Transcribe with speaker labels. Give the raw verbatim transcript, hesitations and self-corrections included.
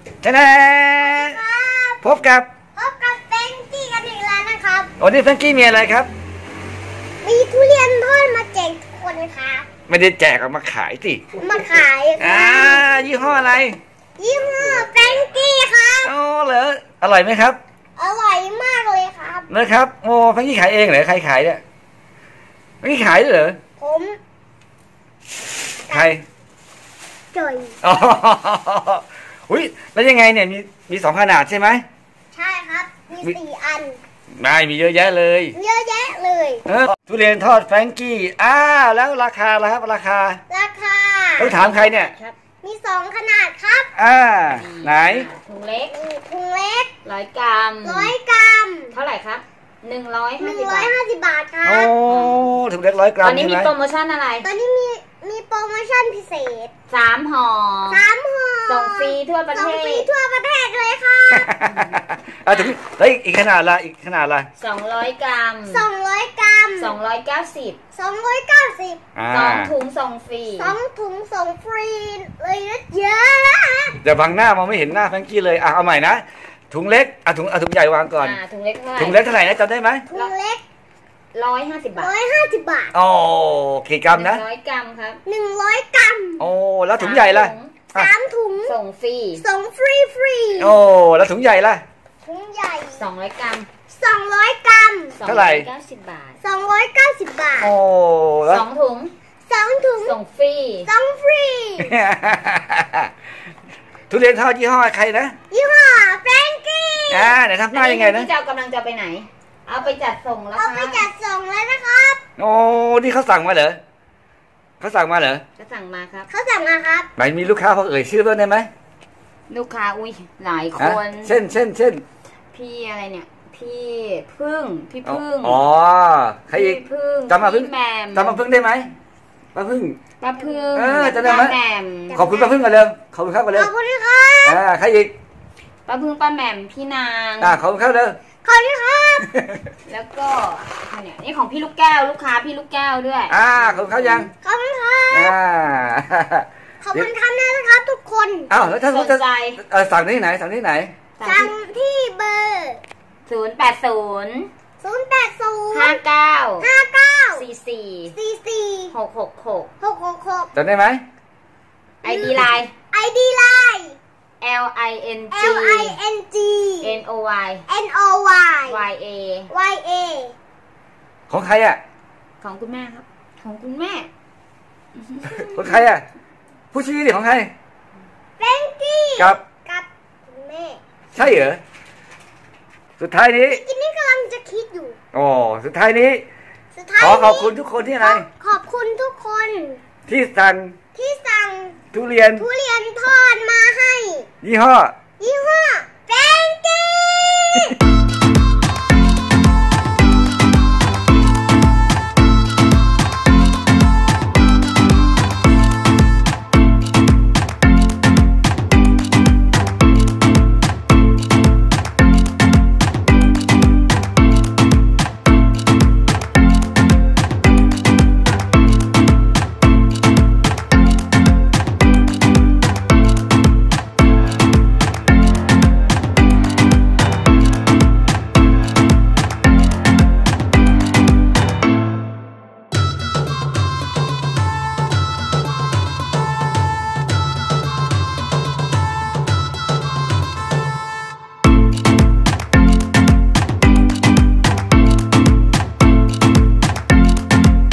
Speaker 1: แน่พบกับ
Speaker 2: พบกับแฟรงกี้กันอีกแล้วนะครับ
Speaker 1: วันนี้แฟรงกี้มีอะไรครับ
Speaker 2: มีทุเรียนทอดมาแจกทุกคนครับ
Speaker 1: ไม่ได้แจกเอามาขายสิ
Speaker 2: มาขาย
Speaker 1: อ่ายี่ห้ออะไร
Speaker 2: ยี่ห้อแฟรงกี้ครับ
Speaker 1: อ๋อเหรออร่อยไหมครับ
Speaker 2: อร่อยมากเลยครับ
Speaker 1: นะครับโอ้แฟรงกี้ขายเองเหรอใครขายเนี่ยแฟรงกี้ขายเหรอ
Speaker 2: ผม
Speaker 1: ใคร
Speaker 2: จ่อย
Speaker 1: อ๋ออุ้ยแล้วยังไงเนี่ยมีมีสองขนาดใช่ไหม
Speaker 2: ใช่ครับมีสี่อัน
Speaker 1: ไม่มีเยอะแยะเลย
Speaker 2: เยอะแยะเลย
Speaker 1: เออทุเรียนทอดแฟรงกี้อ้าวแล้วราคาล่ะครับราคา
Speaker 2: ราคา
Speaker 1: ต้องถามใครเนี่ย
Speaker 2: มีสองขนาดครับ
Speaker 1: อ่าไหน
Speaker 3: ถุงเล็ก
Speaker 2: ถุงเล็ก
Speaker 3: ร้อยกรัม
Speaker 2: ร้อยกรัม
Speaker 3: เท่าไหร่ครับหนึ่งร้อยห้าสิบ
Speaker 2: หนึ่งร้อยห้าสิบบาทครับ
Speaker 1: โอ้ถุงเล็กร้อยกรัม
Speaker 3: ตอนนี้มีโปรโมชั่นอะไร
Speaker 2: ตอนนี้มีมีโปรโมชั่นพิเศษ
Speaker 3: สามห่อ
Speaker 2: สามห่อ
Speaker 3: ส่งฟรีทั่วประเทศส่ง
Speaker 2: ฟรีทั่วประเทศเลยค่ะ
Speaker 1: อ่ะถึงแล้วอีกขนาดละอีกขนาดละ
Speaker 3: สองร้อยกรัม
Speaker 2: สองร้อยกรัม
Speaker 3: สองร้อยเก้าสิบ
Speaker 2: สองร้อยเก้าสิบ
Speaker 3: สองถุงส่งฟรี
Speaker 2: สองถุงส่งฟรีเลยนะเยอะ
Speaker 1: เดี๋ยวบังหน้ามองไม่เห็นหน้าแฟรงกี้เลยอ่ะเอาใหม่นะถุงเล็กอ่ะถุงเอาถุงใหญ่วางก่อน
Speaker 3: อ่าถุงเล็กเท่าไหร่
Speaker 1: ถุงเล็กเท่าไหร่นะจำได้ไหม
Speaker 2: ถุงเล็ก
Speaker 3: ร้อยห้าสิบบาท
Speaker 2: ร้อยห้าสิบบาท
Speaker 1: โอ้กี่กรัมนะ
Speaker 3: ร้อยกรัมครับ
Speaker 2: หนึ่งร้อยกรัม
Speaker 1: โอ้แล้วถุงใหญ่ล่ะ
Speaker 2: สามถุง
Speaker 3: ส่งฟรี
Speaker 2: ส่งฟรีฟรี
Speaker 1: โอ้แล้วถุงใหญ่ล่ะ
Speaker 2: ถุงใหญ่
Speaker 3: สองร้อยกรัม
Speaker 2: สองร้อยกรัม
Speaker 1: เท่าไหร่
Speaker 3: เก้าสิบบาท
Speaker 2: สองร้อยเก้าสิบบาท
Speaker 1: โอ้
Speaker 3: สองถุง
Speaker 2: สองถุง
Speaker 3: ส่งฟรี
Speaker 2: ส่งฟรี
Speaker 1: ทุเรียนทอดยี่ห้อใครนะ
Speaker 2: ยี่ห้อแฟรงกี้
Speaker 1: อ่าไหนทำหน้ายังไงนะ
Speaker 3: พี่เจ้ากำลังจะไปไหนเอาไปจัดส่งแล้ว
Speaker 2: เอาไปจัดส่งแล้วนะครับ
Speaker 1: โอ้นี่เขาสั่งมาเหรอเขาสั่งมาเหรอ
Speaker 3: เขาสั่งมาครับ
Speaker 2: เขาสั่งมาครับ
Speaker 1: ไหนมีลูกค้าเขาเอ่ยชื่อบ้างได้ไหม
Speaker 3: ลูกค้าอุ้ยหลายคน
Speaker 1: เช่นเช่นเช่น
Speaker 3: พี่อะไรเนี่ยพี่พึ่งพี่พึ่ง
Speaker 1: อ๋อใครอีก
Speaker 3: พึ่ง
Speaker 1: จำมาพึ่งจำมาพึ่งได้ไหมป้าพึ่ง
Speaker 3: ป้าพึ่ง
Speaker 1: เออจะได้ไหมขอบคุณป้าพึ่งกันเร็วขอบคุณครับกันเร็ว
Speaker 2: ขอบคุณครับ
Speaker 1: อ่าใครอีก
Speaker 3: ป้าพึ่งป้าแหม่มพี่นาง
Speaker 1: อ่าขอบคุณครับเร็ว
Speaker 2: ขอบคุณครับ
Speaker 3: แล้วก็เนี่ยนี่ของพี่ลูกแก้วลูกค้าพี่ลูกแก้วด้วย
Speaker 1: อ่าขอบคุณครับยัง
Speaker 2: ขอบคุณครับ
Speaker 1: อ่า
Speaker 2: ขอบคุณครับนะครับทุกคน
Speaker 1: อ้าวแล้วถ้าสนใจสั่งที่ไหนสั่งที่ไหน
Speaker 2: สั่งที่เบอร์
Speaker 3: ศูนย์แปดศูนย์
Speaker 2: ศูนย์แปดศูนย์
Speaker 3: ห้าเก้า
Speaker 2: ห้าเก้า
Speaker 3: สี่สี่
Speaker 2: สี่สี่
Speaker 3: หกหกหก
Speaker 2: หกหกหก
Speaker 1: จำได้ไหม
Speaker 3: ไอดีไลน์
Speaker 2: ไอดีไลน์
Speaker 3: L I N G
Speaker 2: L I N G
Speaker 3: N O Y
Speaker 2: N O Y
Speaker 3: Y A
Speaker 2: Y A
Speaker 1: ของใครอ่ะ
Speaker 3: ของคุณแม่ครับของคุณแม่
Speaker 1: ของใครอ่ะผู้ชี้ดิของใคร
Speaker 2: แฟรงกี้
Speaker 1: กับ
Speaker 2: กับคุณแม่
Speaker 1: ใช่เหรอสุดท้ายนี้
Speaker 2: กินนี่กำลังจะคิดอยู่
Speaker 1: อ๋อสุดท้ายนี้ขอขอบคุณทุกคนที่อะไร
Speaker 2: ขอบคุณทุกคน
Speaker 1: ที่สั่ง
Speaker 2: ที่สั่ง
Speaker 1: ทุเรียน
Speaker 2: ทุเรียนทอดมาให้
Speaker 1: ยี่ห้อ